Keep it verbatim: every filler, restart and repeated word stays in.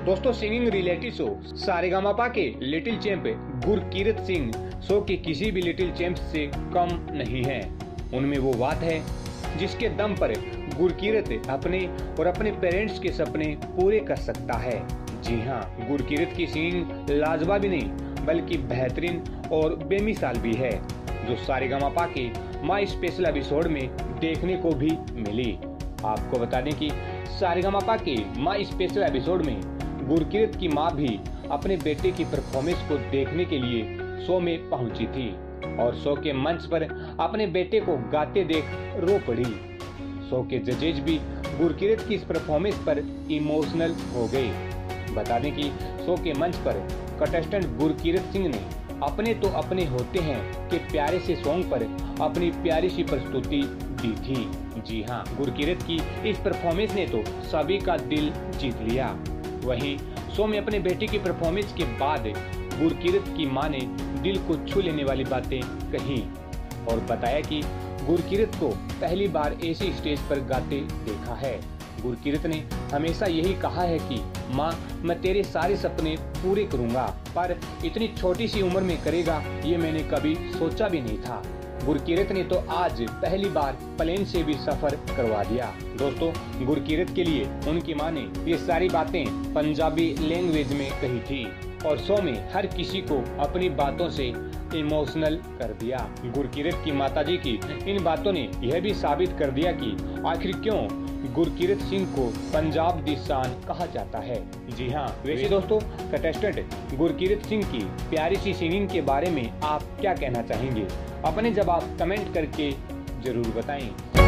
दोस्तों, singing reality show Sa Re Ga Ma Pa के little champ Gurkirat Singh show के किसी भी लिटिल चैंप से कम नहीं है। उनमें वो बात है जिसके दम पर गुरकीरत अपने और अपने पेरेंट्स के सपने पूरे कर सकता है। जी हाँ, गुरकीरत की सिंगिंग लाजवाब ही नहीं बल्कि बेहतरीन और बेमिसाल भी है, जो सारेगामापा के माई स्पेशल एपिसोड में देखने को भी मिली। आपको बता दें कि सारेगामापा के माई स्पेशल एपिसोड में गुरकीरत की मां भी अपने बेटे की परफॉर्मेंस को देखने के लिए शो में पहुंची थी और शो के मंच पर अपने बेटे को गाते देख रो पड़ी। शो के जजेज भी गुरकीरत की इस परफॉर्मेंस पर इमोशनल हो गए। बता दें कि शो के मंच पर कंटेस्टेंट गुरकीरत सिंह ने अपने तो अपने होते हैं कि प्यारे से सॉन्ग पर अपनी प्यारी सी प्रस्तुति दी थी। जी हाँ, गुरकीरत की इस परफॉर्मेंस ने तो सभी का दिल जीत लिया। वहीं शो में अपने बेटे की परफॉर्मेंस के बाद गुरकीरत की मां ने दिल को छू लेने वाली बातें कही और बताया कि गुरकीरत को पहली बार ऐसी स्टेज पर गाते देखा है। गुरकीरत ने हमेशा यही कहा है कि माँ, मैं तेरे सारे सपने पूरे करूंगा, पर इतनी छोटी सी उम्र में करेगा ये मैंने कभी सोचा भी नहीं था। गुरकीरत ने तो आज पहली बार प्लेन से भी सफर करवा दिया। दोस्तों, गुरकीरत के लिए उनकी मां ने ये सारी बातें पंजाबी लैंग्वेज में कही थी और शो में हर किसी को अपनी बातों से इमोशनल कर दिया। गुरकीरत की माताजी की इन बातों ने यह भी साबित कर दिया कि आखिर क्यों गुरकीरत सिंह को पंजाब दी शान कहा जाता है। जी हाँ, वैसे दोस्तों, कंटेस्टेंट गुरकीरत सिंह की प्यारी सी सिंगिंग के बारे में आप क्या कहना चाहेंगे? अपने जवाब कमेंट करके जरूर बताएं।